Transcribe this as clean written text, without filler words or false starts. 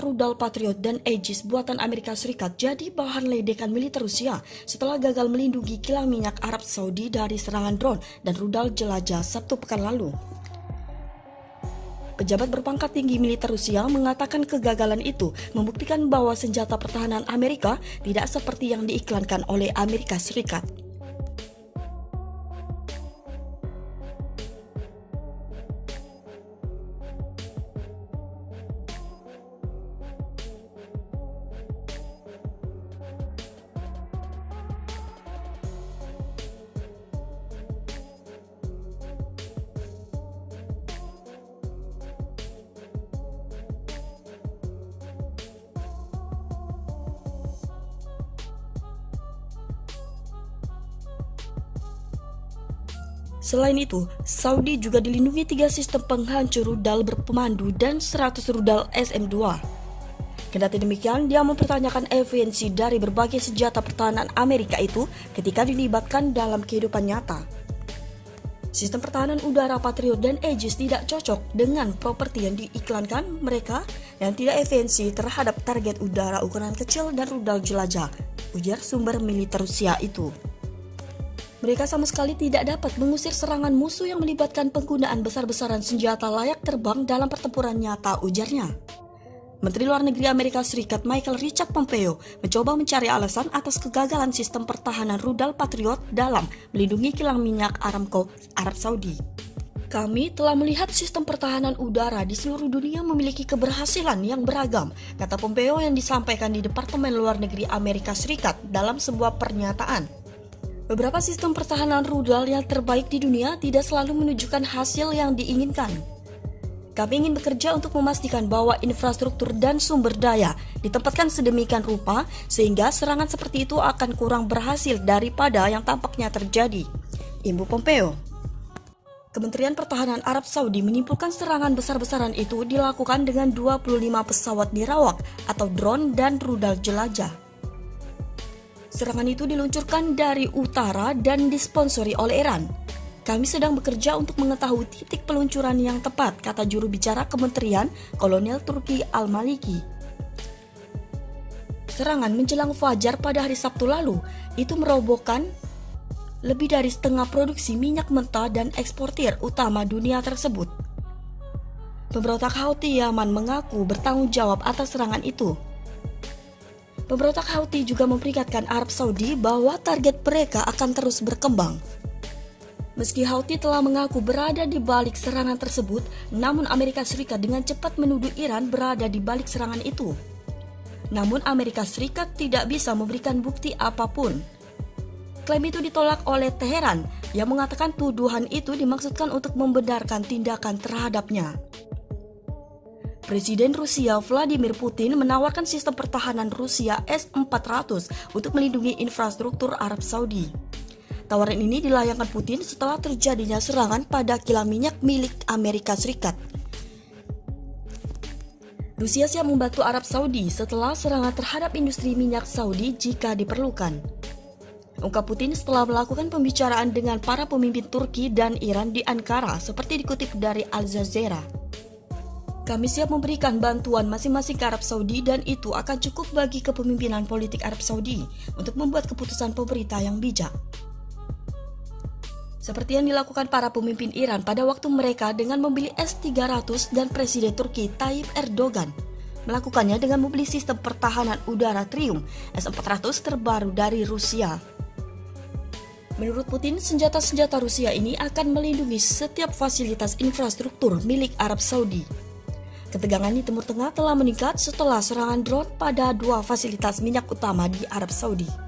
rudal Patriot dan Aegis buatan Amerika Serikat jadi bahan ledekan militer Rusia setelah gagal melindungi kilang minyak Arab Saudi dari serangan drone dan rudal jelajah Sabtu pekan lalu. Pejabat berpangkat tinggi militer Rusia mengatakan kegagalan itu membuktikan bahwa senjata pertahanan Amerika tidak seperti yang diiklankan oleh Amerika Serikat. Selain itu, Saudi juga dilindungi 3 sistem penghancur rudal berpemandu dan 100 rudal SM-2. Kendati demikian, dia mempertanyakan efisiensi dari berbagai senjata pertahanan Amerika itu ketika dilibatkan dalam kehidupan nyata. Sistem pertahanan udara Patriot dan Aegis tidak cocok dengan properti yang diiklankan mereka yang tidak efisiensi terhadap target udara ukuran kecil dan rudal jelajah, ujar sumber militer Rusia itu. Mereka sama sekali tidak dapat mengusir serangan musuh yang melibatkan penggunaan besar-besaran senjata layak terbang dalam pertempuran nyata, ujarnya. Menteri Luar Negeri Amerika Serikat Michael Richard Pompeo mencoba mencari alasan atas kegagalan sistem pertahanan rudal Patriot dalam melindungi kilang minyak Aramco Arab Saudi. Kami telah melihat sistem pertahanan udara di seluruh dunia memiliki keberhasilan yang beragam, kata Pompeo yang disampaikan di Departemen Luar Negeri Amerika Serikat dalam sebuah pernyataan. Beberapa sistem pertahanan rudal yang terbaik di dunia tidak selalu menunjukkan hasil yang diinginkan. Kami ingin bekerja untuk memastikan bahwa infrastruktur dan sumber daya ditempatkan sedemikian rupa sehingga serangan seperti itu akan kurang berhasil daripada yang tampaknya terjadi, imbu Pompeo. Kementerian Pertahanan Arab Saudi menyimpulkan serangan besar-besaran itu dilakukan dengan 25 pesawat nirawak atau drone dan rudal jelajah. Serangan itu diluncurkan dari utara dan disponsori oleh Iran. Kami sedang bekerja untuk mengetahui titik peluncuran yang tepat, kata juru bicara Kementerian Kolonel Turki Al-Maliki. Serangan menjelang fajar pada hari Sabtu lalu itu merobohkan lebih dari setengah produksi minyak mentah dan eksportir utama dunia tersebut. Pemberontak Houthi Yaman mengaku bertanggung jawab atas serangan itu. Pemberontak Houthi juga memperingatkan Arab Saudi bahwa target mereka akan terus berkembang. Meski Houthi telah mengaku berada di balik serangan tersebut, namun Amerika Serikat dengan cepat menuduh Iran berada di balik serangan itu. Namun Amerika Serikat tidak bisa memberikan bukti apapun. Klaim itu ditolak oleh Teheran yang mengatakan tuduhan itu dimaksudkan untuk membenarkan tindakan terhadapnya. Presiden Rusia Vladimir Putin menawarkan sistem pertahanan Rusia S-400 untuk melindungi infrastruktur Arab Saudi. Tawaran ini dilayangkan Putin setelah terjadinya serangan pada kilang minyak milik Amerika Serikat. Rusia siap membantu Arab Saudi setelah serangan terhadap industri minyak Saudi jika diperlukan, ungkap Putin setelah melakukan pembicaraan dengan para pemimpin Turki dan Iran di Ankara, seperti dikutip dari Al Jazeera. Kami siap memberikan bantuan masing-masing ke Arab Saudi dan itu akan cukup bagi kepemimpinan politik Arab Saudi untuk membuat keputusan pemerintah yang bijak. Seperti yang dilakukan para pemimpin Iran pada waktu mereka dengan membeli S-300 dan Presiden Turki Tayyip Erdogan melakukannya dengan membeli sistem pertahanan udara Triumph S-400 terbaru dari Rusia. Menurut Putin, senjata-senjata Rusia ini akan melindungi setiap fasilitas infrastruktur milik Arab Saudi. Ketegangan di Timur Tengah telah meningkat setelah serangan drone pada 2 fasilitas minyak utama di Arab Saudi.